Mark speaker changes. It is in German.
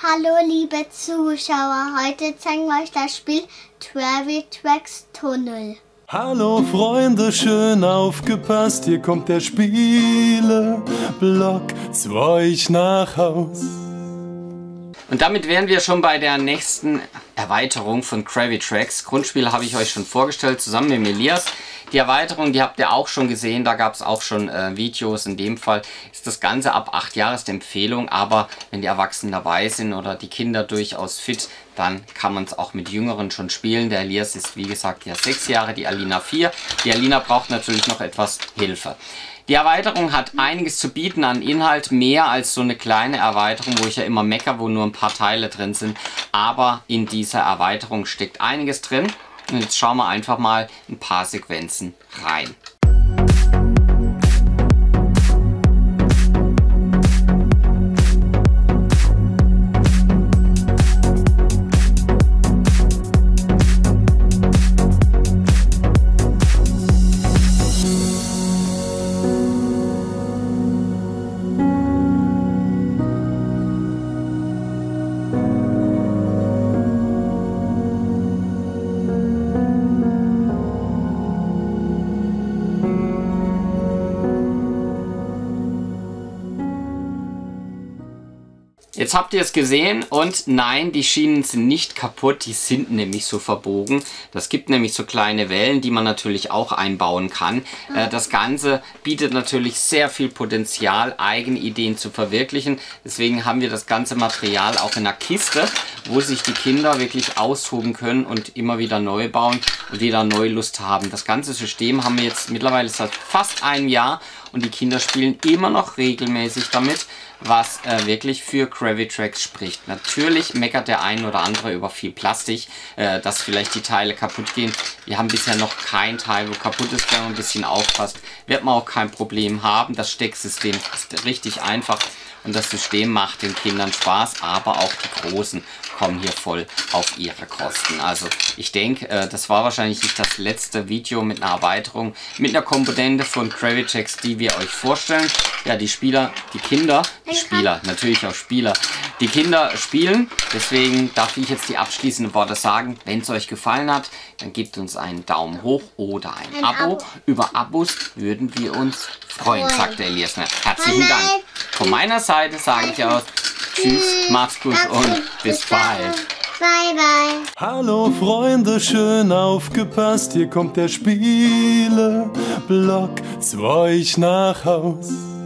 Speaker 1: Hallo liebe Zuschauer, heute zeigen wir euch das Spiel Gravity Tracks Tunnel.
Speaker 2: Hallo Freunde, schön aufgepasst, hier kommt der Spieleblock zu euch nach Haus.
Speaker 3: Und damit wären wir schon bei der nächsten Erweiterung von Gravity Tracks. Grundspiel habe ich euch schon vorgestellt, zusammen mit Elias. Die Erweiterung, die habt ihr auch schon gesehen, da gab es auch schon Videos. In dem Fall ist das Ganze ab 8 Jahre, ist die Empfehlung. Aber wenn die Erwachsenen dabei sind oder die Kinder durchaus fit, dann kann man es auch mit Jüngeren schon spielen. Der Elias ist wie gesagt ja 6 Jahre, die Alina 4. Die Alina braucht natürlich noch etwas Hilfe. Die Erweiterung hat einiges zu bieten an Inhalt, mehr als so eine kleine Erweiterung, wo ich ja immer meckere, wo nur ein paar Teile drin sind. Aber in dieser Erweiterung steckt einiges drin. Und jetzt schauen wir einfach mal ein paar Sequenzen rein. Jetzt habt ihr es gesehen und nein, die Schienen sind nicht kaputt, die sind nämlich so verbogen. Das gibt nämlich so kleine Wellen, die man natürlich auch einbauen kann. Das Ganze bietet natürlich sehr viel Potenzial, eigene Ideen zu verwirklichen. Deswegen haben wir das ganze Material auch in einer Kiste, wo sich die Kinder wirklich austoben können und immer wieder neu bauen und wieder neue Lust haben. Das ganze System haben wir jetzt mittlerweile seit fast einem Jahr und die Kinder spielen immer noch regelmäßig damit, was wirklich für Gravity Tracks spricht. Natürlich meckert der ein oder andere über viel Plastik, dass vielleicht die Teile kaputt gehen. Wir haben bisher noch kein Teil, wo kaputt ist. Wenn man ein bisschen aufpasst, wird man auch kein Problem haben. Das Stecksystem ist richtig einfach und das System macht den Kindern Spaß, aber auch die Großen kommen hier voll auf ihre Kosten. Also ich denke, das war wahrscheinlich nicht das letzte Video mit einer Erweiterung, mit einer Komponente von Gravity Tracks, die wir euch vorstellen. Ja, die Kinder, natürlich auch Spieler. Die Kinder spielen, deswegen darf ich jetzt die abschließenden Worte sagen. Wenn es euch gefallen hat, dann gebt uns einen Daumen hoch oder ein Abo. Über Abos würden wir uns freuen, sagt der Elias. Herzlichen Dank. Von meiner Seite sage ich aus, tschüss, macht's gut und bis bald.
Speaker 1: Bye, bye.
Speaker 2: Hallo Freunde, schön aufgepasst, hier kommt der Spieleblock zu euch nach Haus.